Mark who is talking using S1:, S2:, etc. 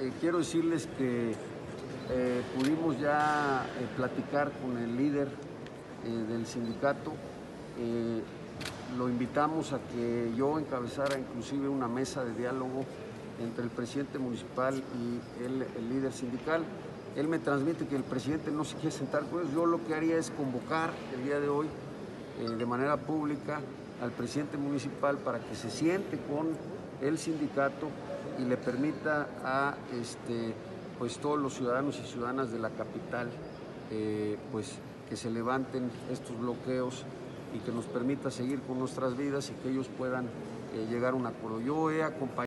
S1: quiero decirles que pudimos ya platicar con el líder del sindicato. Lo invitamos a que yo encabezara inclusive una mesa de diálogo entre el presidente municipal y el líder sindical. Él me transmite que el presidente no se quiere sentar con ellos. Yo lo que haría es convocar el día de hoy de manera pública al presidente municipal para que se siente con el sindicato y le permita a pues todos los ciudadanos y ciudadanas de la capital pues que se levanten estos bloqueos y que nos permita seguir con nuestras vidas y que ellos puedan llegar a un acuerdo. Yo he acompañado